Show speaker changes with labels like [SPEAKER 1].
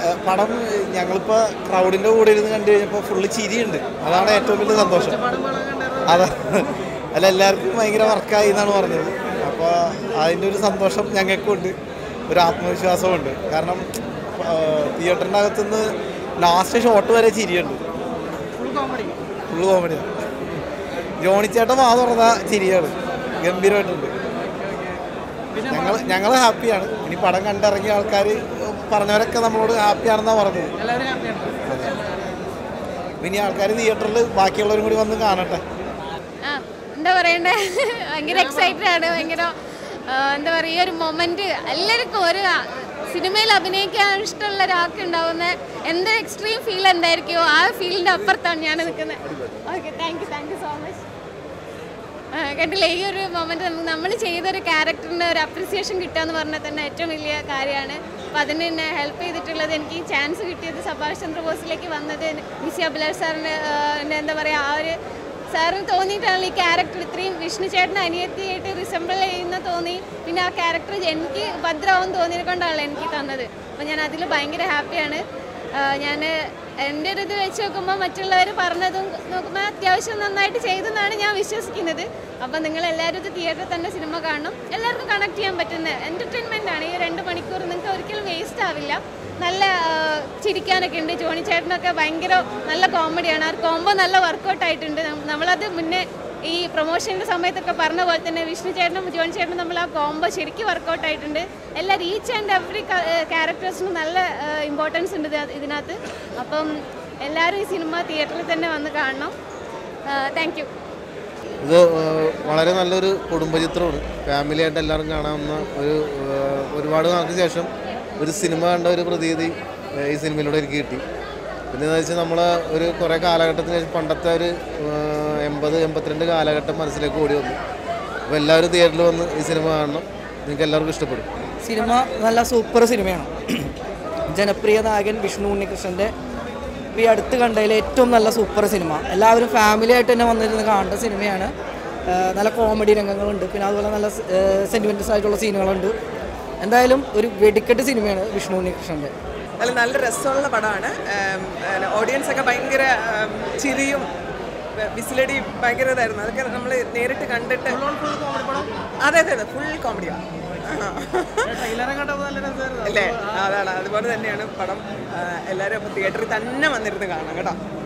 [SPEAKER 1] പടം ഞങ്ങളിപ്പോൾ ക്രൗഡിൻ്റെ കൂടെ ഇരുന്ന് കണ്ടു കഴിഞ്ഞപ്പോൾ ഫുള്ള് ചിരിയുണ്ട്. അതാണ് ഏറ്റവും വലിയ സന്തോഷം. അതെ, അല്ല എല്ലാവർക്കും ഭയങ്കര വർക്കായി എന്നാണ് പറഞ്ഞത്. അപ്പോൾ അതിൻ്റെ ഒരു സന്തോഷം ഞങ്ങൾക്കുണ്ട്, ഒരു ആത്മവിശ്വാസമുണ്ട്. കാരണം തിയേറ്ററിൻ്റെ അകത്തുനിന്ന് ലാസ്റ്റ് ഷോട്ട് വരെ ചിരിയുണ്ട്, ഫുള്ള് കോമഡിയാണ്. ജോണിച്ചേട്ടൻ വാ തുറന്ന ചിരിയാണ്, ഗംഭീരമായിട്ടുണ്ട്. ഞങ്ങൾ ഹാപ്പിയാണ്. ഇനി പടം കണ്ടിറങ്ങിയ ആൾക്കാർ പറഞ്ഞവരൊക്കെ നമ്മളോട് ഹാപ്പിയാണെന്നാണ് പറഞ്ഞത്. ഇനി ആൾക്കാർ തിയേറ്ററിൽ ബാക്കിയുള്ളവരും കൂടി വന്ന് കാണട്ടെ.
[SPEAKER 2] എന്താ പറയണ്ടേ, ഭയങ്കര എക്സൈറ്റഡ് ആണ്. ഭയങ്കര എന്താ പറയുക, ഈ ഒരു മൊമെന്റ് എല്ലാവർക്കും ഒരു സിനിമയിൽ അഭിനയിക്കാൻ ഇഷ്ടമുള്ള ഒരാൾക്ക് ഉണ്ടാവുന്ന എന്തൊരു എക്സ്ട്രീം ഫീൽ എന്തായിരിക്കുമോ ആ ഫീലിൻ്റെ അപ്പുറത്താണ് ഞാൻ നിൽക്കുന്നത്. Okay, thank you so much. കണ്ടില്ലേ, ഈ ഒരു മൊമെന്റ് നമ്മൾ ചെയ്തൊരു ക്യാരക്ടറിന് ഒരു അപ്രിസിയേഷൻ കിട്ടുക എന്ന് പറഞ്ഞാൽ തന്നെ ഏറ്റവും വലിയ കാര്യമാണ്. അപ്പോൾ അതിന് എന്നെ ഹെൽപ്പ് ചെയ്തിട്ടുള്ളത്, എനിക്ക് ഈ ചാൻസ് കിട്ടിയത് സുഭാഷ് ചന്ദ്രബോസിലേക്ക് വന്നത് വിസി അഭിലാഷ് സാറിന് എന്താ പറയുക, ആ ഒരു സാറിന് തോന്നിയിട്ടാണ് ഈ ക്യാരക്ടർ ഇത്രയും വിഷ്ണു ചേട്ടൻ അനിയത്തിയായിട്ട് റിസംബിൾ ചെയ്യുന്ന തോന്നി. പിന്നെ ആ ക്യാരക്ടർ എനിക്ക് ഭദ്രമാവും തോന്നിയത് കൊണ്ടാണല്ലോ എനിക്ക് തന്നത്. അപ്പോൾ ഞാൻ അതിൽ ഭയങ്കര ഹാപ്പിയാണ്. ഞാൻ എൻ്റെ ഒരു ഇത് വെച്ച് നോക്കുമ്പോൾ മറ്റുള്ളവർ പറഞ്ഞതും നോക്കുമ്പോൾ അത്യാവശ്യം നന്നായിട്ട് ചെയ്തെന്നാണ് ഞാൻ വിശ്വസിക്കുന്നത്. അപ്പോൾ നിങ്ങളെല്ലാവരും ഇത് തിയേറ്ററിൽ തന്നെ സിനിമ കാണണം. എല്ലാവർക്കും കണക്ട് ചെയ്യാൻ പറ്റുന്ന എൻ്റർടൈൻമെൻറ്റാണ്. ഈ 2 മണിക്കൂർ നിങ്ങൾക്ക് ഒരിക്കലും വേസ്റ്റ് ആവില്ല. നല്ല ചിരിക്കാനൊക്കെ ഉണ്ട്. ജോണി ചേട്ടനൊക്കെ ഭയങ്കര നല്ല കോമഡിയാണ്. ആ കോംബോ നല്ല വർക്കൗട്ട് ആയിട്ടുണ്ട്. നമ്മളത് മുന്നേ ഈ പ്രൊമോഷൻ്റെ സമയത്തൊക്കെ പറഞ്ഞ പോലെ തന്നെ വിഷ്ണു ചേട്ടനും ജോണി ചേട്ടനും നമ്മൾ ആ കോംബോ ശരിക്കും വർക്കൗട്ട് ആയിട്ടുണ്ട്. എല്ലാവരും ഈച്ച് ആൻഡ് എവറി ക്യാരക്ടേഴ്സിനും നല്ല ഇമ്പോർട്ടൻസ് ഉണ്ട് ഇതിനകത്ത്. അപ്പം എല്ലാവരും ഈ സിനിമ തിയേറ്ററിൽ തന്നെ വന്ന് കാണണം. Thank you.
[SPEAKER 3] ഇത് വളരെ നല്ലൊരു കുടുംബചിത്രമാണ്. ഫാമിലിയായിട്ട് എല്ലാവരും കാണാവുന്ന ഒരുപാട് നാൾക്ക് ശേഷം ഒരു സിനിമ കണ്ട ഒരു പ്രതീതി ഈ സിനിമയിലൂടെ എനിക്ക് കിട്ടി. പിന്നെ എന്താ വെച്ചാൽ നമ്മൾ ഒരു കുറേ കാലഘട്ടത്തിന് ശേഷം പണ്ടത്തെ ഒരു 80-82 കാലഘട്ടം മനസ്സിലേക്ക് ഓടി വന്നു. അപ്പോൾ എല്ലാവരും തിയേറ്ററിൽ വന്ന് ഈ സിനിമ കാണണം. നിങ്ങൾക്ക് എല്ലാവർക്കും ഇഷ്ടപ്പെടും.
[SPEAKER 4] സിനിമ നല്ല സൂപ്പർ സിനിമയാണ്. ജനപ്രിയ നായകൻ വിഷ്ണു ഉണ്ണികൃഷ്ണൻ്റെ ഈ അടുത്ത് കണ്ടതിൽ ഏറ്റവും നല്ല സൂപ്പർ സിനിമ. എല്ലാവരും ഫാമിലിയായിട്ട് തന്നെ വന്നിരുന്ന് കാണേണ്ട സിനിമയാണ്. നല്ല കോമഡി രംഗങ്ങളുണ്ട്, പിന്നെ അതുപോലെ നല്ല സെൻറ്റിമെൻറ്റ്സ് ആയിട്ടുള്ള സീനുകളുണ്ട്. എന്തായാലും ഒരു വെടിക്കെട്ട് സിനിമയാണ് വിഷ്ണു ഉണ്ണികൃഷ്ണൻ്റെ.
[SPEAKER 5] നല്ല രസമുള്ള പടമാണ്. ഓഡിയൻസ് ഒക്കെ ഭയങ്കര ചിരിയും വിസിലടിയും ഭയങ്കര ഇതായിരുന്നു. അതൊക്കെ നമ്മൾ നേരിട്ട് കണ്ടിട്ട് അതെ ഫുൾ കോമഡിയാണ് അല്ലേ? അതാണ്, അതുപോലെ തന്നെയാണ് പടം. എല്ലാവരും അപ്പോൾ തിയേറ്ററിൽ തന്നെ വന്നിരുന്ന് കാണാം കേട്ടോ.